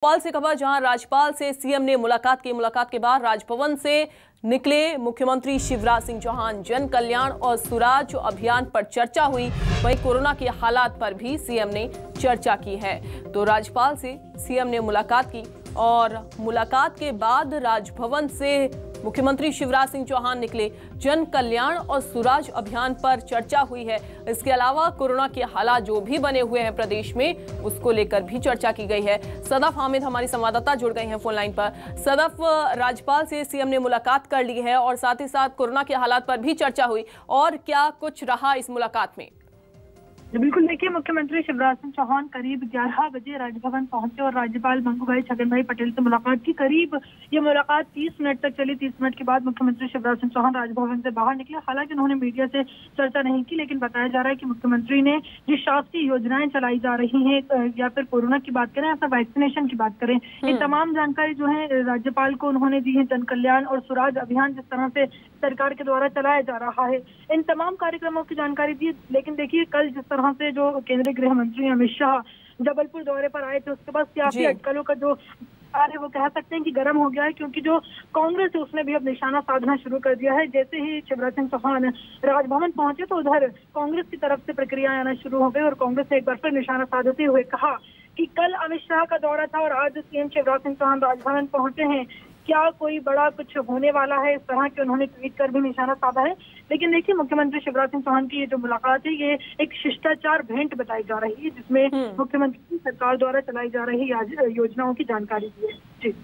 राज्यपाल से खबर, जहां राज्यपाल से सीएम ने मुलाकात के बाद राजभवन से निकले मुख्यमंत्री शिवराज सिंह चौहान। जन कल्याण और सुराज अभियान पर चर्चा हुई, वहीं कोरोना के हालात पर भी सीएम ने चर्चा की है। तो राज्यपाल से सीएम ने मुलाकात की और मुलाकात के बाद राजभवन से मुख्यमंत्री शिवराज सिंह चौहान निकले। जन कल्याण और सुराज अभियान पर चर्चा हुई है। इसके अलावा कोरोना के हालात जो भी बने हुए हैं प्रदेश में, उसको लेकर भी चर्चा की गई है। सदफ हामिद हमारी संवाददाता जुड़ गई हैं फोन लाइन पर। सदफ, राज्यपाल से सीएम ने मुलाकात कर ली है और साथ ही साथ कोरोना के हालात पर भी चर्चा हुई, और क्या कुछ रहा इस मुलाकात में? बिल्कुल, देखिए, मुख्यमंत्री शिवराज सिंह चौहान करीब 11 बजे राजभवन पहुंचे और राज्यपाल मंगूभाई छगन भाई पटेल से मुलाकात की। करीब ये मुलाकात 30 मिनट तक चली। 30 मिनट के बाद मुख्यमंत्री शिवराज सिंह चौहान राजभवन से बाहर निकले। हालांकि उन्होंने मीडिया से चर्चा नहीं की, लेकिन बताया जा रहा है कि मुख्यमंत्री ने जो शासकीय योजनाएं चलाई जा रही हैं, या फिर कोरोना की बात करें या फिर वैक्सीनेशन की बात करें, ये तमाम जानकारी जो है राज्यपाल को उन्होंने दी है। जन कल्याण और सुराज अभियान जिस तरह से सरकार के द्वारा चलाया जा रहा है, इन तमाम कार्यक्रमों की जानकारी दी। लेकिन देखिए, कल जिस तरह से जो केंद्रीय गृह मंत्री अमित शाह जबलपुर दौरे पर आए थे, उसके बाद सियासी अटकलों का जो है वो कह सकते हैं कि गर्म हो गया है, क्योंकि जो कांग्रेस है उसने भी अब निशाना साधना शुरू कर दिया है। जैसे ही शिवराज सिंह चौहान राजभवन पहुंचे तो उधर कांग्रेस की तरफ से प्रक्रिया आना शुरू हो गई और कांग्रेस ने एक बार फिर निशाना साधते हुए कहा कि कल अमित शाह का दौरा था और आज सीएम शिवराज सिंह चौहान राजभवन पहुंचे हैं, क्या कोई बड़ा कुछ होने वाला है? इस तरह के उन्होंने ट्वीट कर भी निशाना साधा है। लेकिन देखिए, मुख्यमंत्री शिवराज सिंह चौहान की ये जो मुलाकात है, ये एक शिष्टाचार भेंट बताई जा रही है, जिसमें मुख्यमंत्री सरकार द्वारा चलाई जा रही योजनाओं की जानकारी दी है।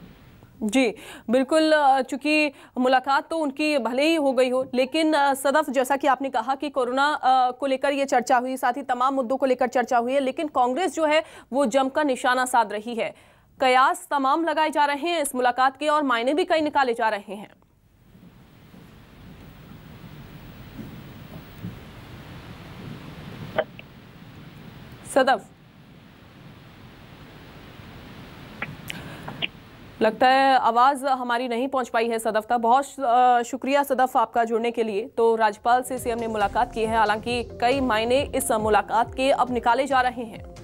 जी बिल्कुल, चूंकि मुलाकात तो उनकी भले ही हो गई हो, लेकिन सदफ, जैसा कि आपने कहा कि कोरोना को लेकर ये चर्चा हुई, साथ ही तमाम मुद्दों को लेकर चर्चा हुई है, लेकिन कांग्रेस जो है वो जमकर निशाना साध रही है। कयास तमाम लगाए जा रहे हैं इस मुलाकात के और मायने भी कई निकाले जा रहे हैं। सदफ, लगता है आवाज हमारी नहीं पहुंच पाई है सदफ तक। बहुत शुक्रिया सदफ आपका जुड़ने के लिए। तो राज्यपाल से सीएम ने मुलाकात की है, हालांकि कई मायने इस मुलाकात के अब निकाले जा रहे हैं।